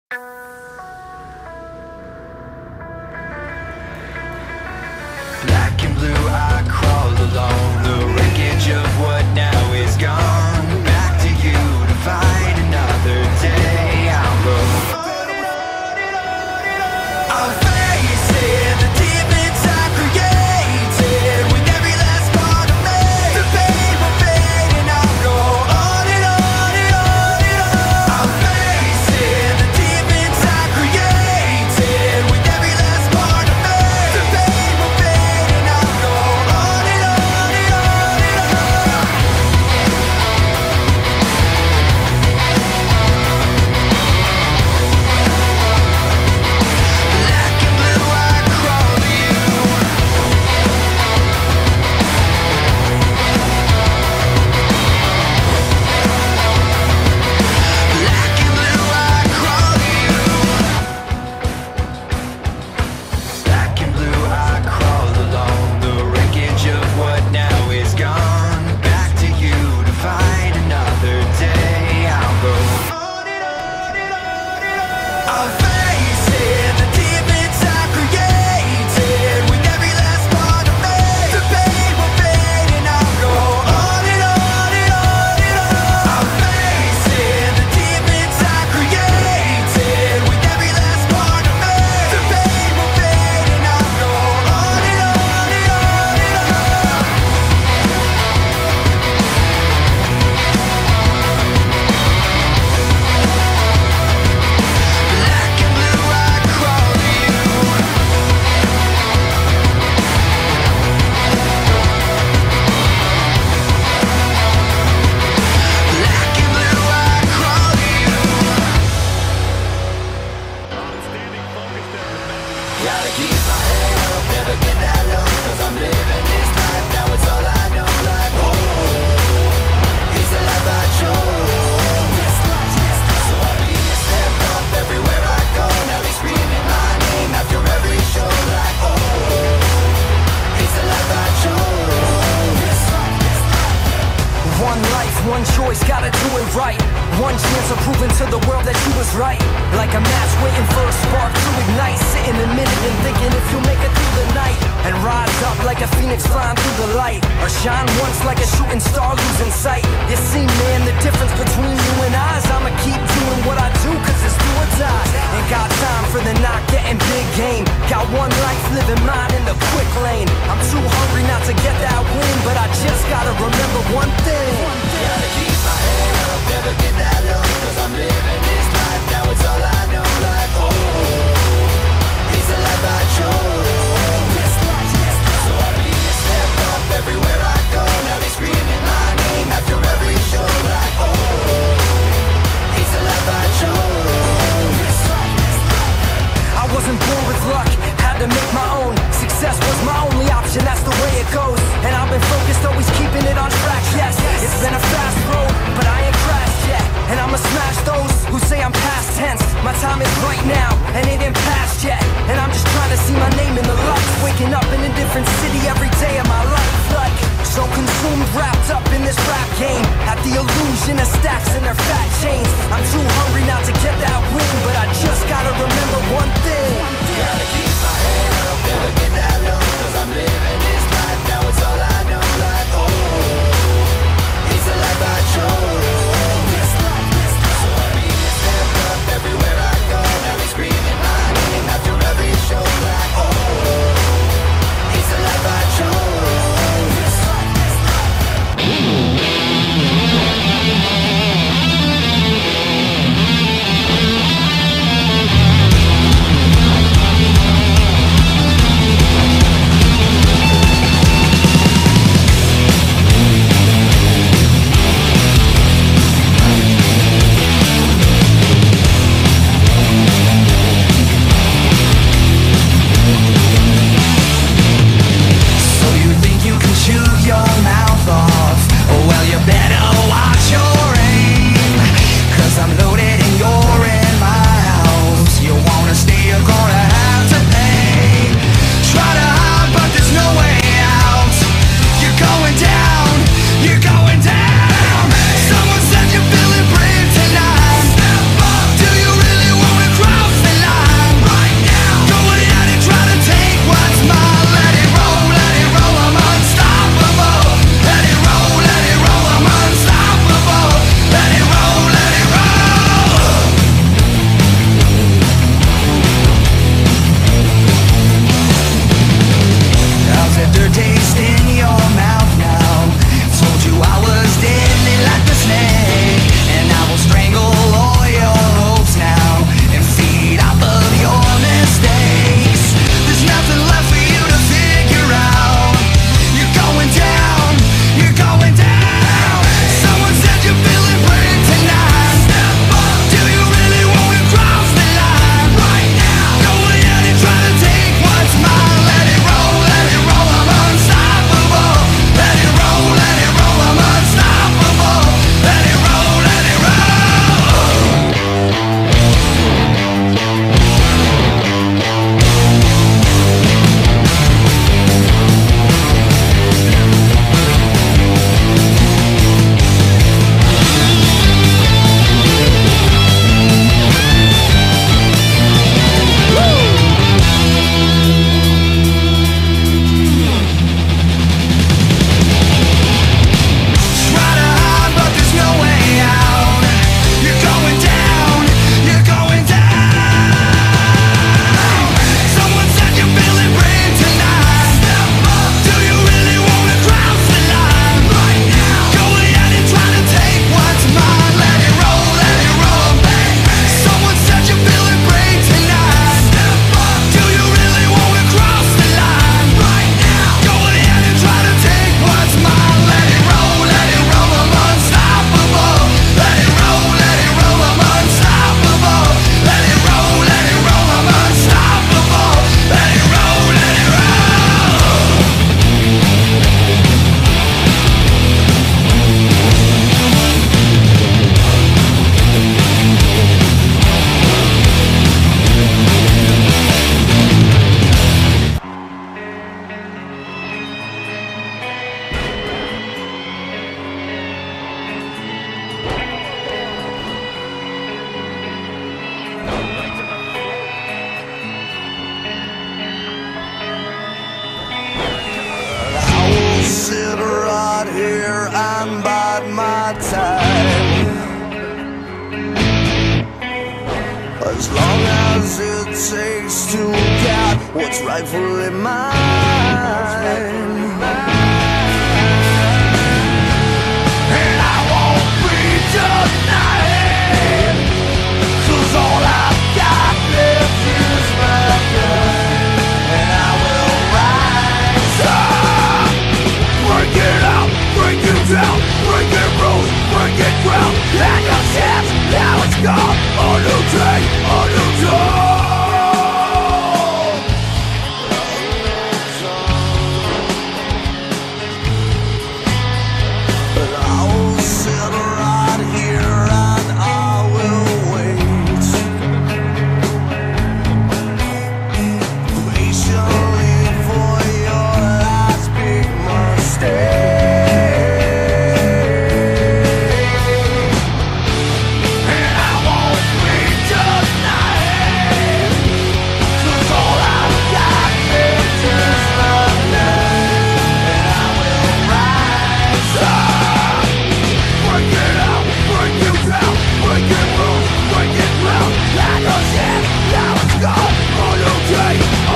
Black and blue, I crawl along the wreckage of what now is gone. Back to you to fight another day. I'll go. I'm facing the demons I created with every last part of me. The pain will fade and I'll go on and on and on and on. I'm facing the demons I created with every last part of me. The pain will fade and I'll go on and on and on and on. Black and blue, I crawl to you. Black and blue, I crawl to you. Black and blue, I crawl along the wreckage of what now is gone. Back to you to fight another day. I'll go on and on and on and on. I'm facing the demons I created with every last part of me. The pain will fade and I'll go on and on and on and on. I'm facing the demons I created with every last part of me. The pain will fade and I'll go on and on and on and on. Black and blue, I crawl to you. Black and blue, I crawl to you. Gotta keep my head up, never get that low. 'Cause I'm living this life, now it's all I know. Like, oh, it's the life I chose. So I need to step up everywhere I go. Now he's screaming my name after every show. Like, oh, it's the life I chose. One life, one choice, gotta do it right. One chance of proving to the world that you was right. Like a match waiting for a spark to ignite. Sitting a minute and thinking if you'll make it through the night. And rise up like a phoenix flying through the light. Or shine once like a shooting star losing sight. You see, man, the difference between you and I's. I'ma keep doing what I do 'cause it's do or die. Ain't got time for the not getting big game. Got one life, living mine in the quick lane. I'm too hungry not to get that win, but I just gotta remember one thing. Gotta keep my head up, never get that low. 'Cause I'm living this life, now it's all I know. Like, oh, it's the life I chose. So I need to step up everywhere I go. Now they screaming my name after every show. Like, oh, it's the life I chose. I wasn't born with luck, had to make my own. Success was my only option, that's the way it goes. And I've been focused, always keeping it on track, yes. It's been a fast road, but I ain't crashed yet. And I'ma smash those who say I'm past tense. My time is right now, and it ain't past yet. And I'm just trying to see my name in the lights. Waking up in a different city every day of my life. Like, so consumed, wrapped up in this rap game. At the illusion of stacks and their fat chains. I'm too hungry not to get that win, but I just gotta remember one thing. Gotta keep my head up, never get that low. 'Cause I'm living this life, now it's all I know. Like, oh, it's the life I chose. So I need to step up everywhere I go. Now he's screaming my name after every show. Like, oh, it's the life I chose. as long as it takes to get what's rightfully mine. And I won't be denied, 'cause all I've got left is my gun. And I will rise up, break it up, break it down, break it rules, break it ground. And your chance, now it's gone. A new day, a new dawn. But I will sit right here and I will wait patiently for your last big mistake. And I won't be denied, 'cause all I've got left is my life. And I will rise up, break it up, break you down, break it rules, break it ground. Like a chance, now it's gone. A new day,